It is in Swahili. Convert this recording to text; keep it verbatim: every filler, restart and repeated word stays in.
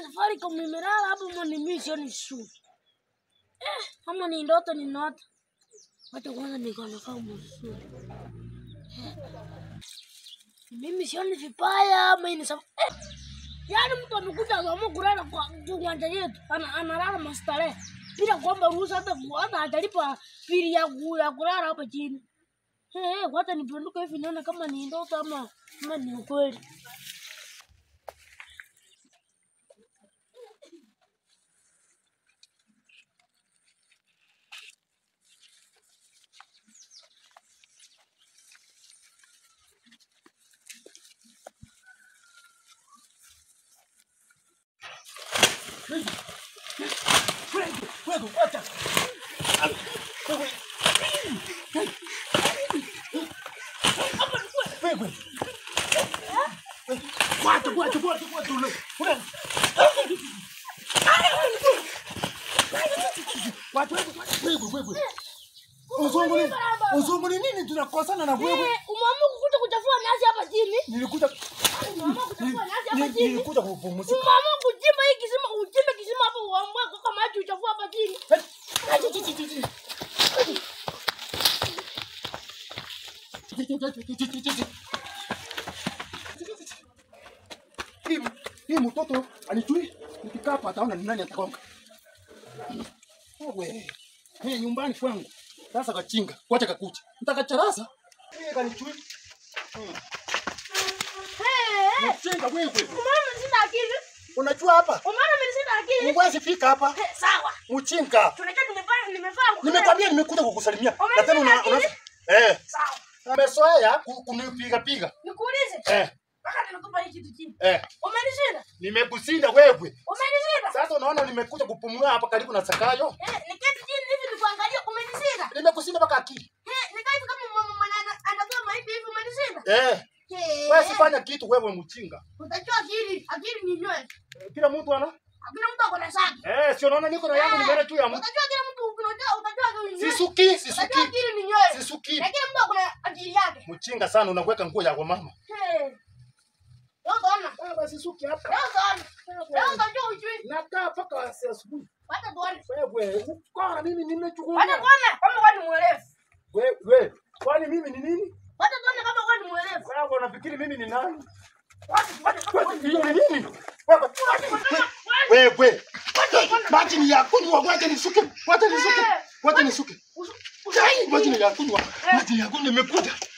safari kwa mimerala hapo mwana mission ni shule. Eh, kama ni ndoto ni ndoto. Wacha kwanza nikaona kama mzuri. Eh. Mimi sioni vibaya ama ni sawa. Eh. Yaani mtu amekuja kama kulala kwa kiwanja yetu, ana analala mastare. Bila kuomba ruhusa hata hata atalipa fili ya ya kulala hapa chini. Eh, eh, wacha nipenduke hivi nione kama ni ndoto ama ama ni ukweli. Wewe, wacha. Wewe. Wacha, wacha, wacha, wacha. Wewe. Wacha, wewe, wewe. Onsongo ni, onsongo ni nini tunakosana na wewe? Eh, umeamua kukuja kuchafua nasi hapa chini? Nilikuja Umeamua kuchafua nasi hapa chini? Nilikuja kupumzika. Umeamua kuchimba hii kisima, uchimbe kisima hapo uamue kwa maji uchafua hapa chini. Hii hii mtoto alijui nikikaa hapa ataona ni nani atakonga. Wewe. Hii nyumbani kwangu. Sasa kachinga, wacha kakucha. Nitakacharasa. Hii kanijui. Eh. Mchinga wewe. Umeona sina akili? Unajua hapa? Umeona mimi sina akili? Huwezi fika hapa. Eh, sawa. Mchinga. Tunajua nimefanya nimefanya. Nimekwambia nimekuja kukusalimia. Na tena una eh. Sawa. Umezoea kunipiga piga. Nikuulize. Eh. Mpaka nimekupa hiki kitu chini. Eh. Umenishinda? Nimekusinda wewe. Umenishinda? Sasa unaona nimekuja kupumua hapa karibu na Sakayo. Eh, niketi chini hivi nikuangalia umenishinda. Nimekusinda mpaka akili. Eh, nikaa hivi kama mama mwana anatoa maiti hivi umenishinda. Eh. Wewe sifanya kitu wewe mchinga. Utajua akili, akili ni nywele. Kila mtu ana? Kila mtu ako na saki. Eh, sio unaona niko na yangu nimeenda juu ya mtu. Utajua kila mtu unajua utajua akili ni nywele. Sisuki, sisuki. Utajua akili ni nywele. Sisuki. Na kila mtu ako na akili yake. Mchinga sana unaweka nguo ya kwa mama. Eh. Leo tuona. Ah, basi suki hapa. Leo tuona. Leo utajua ujui. Nakaa mpaka asubuhi. Wacha tuone. Wewe, ukora mimi nimechukua. Wacha tuone kama wewe ni mwerevu. Wewe, wewe. Kwani mimi ni nini? Wacha tuone kama wewe ni mwerevu. Wewe unafikiri mimi ni nani? Wacha Wewe ni nini? Wewe. Wewe. Maji ni ya kunywa, wacha nisuke. Wacha nisuke. Wacha nisuke. Wacha ni ya kunywa. Maji ya kunywa nimekuja.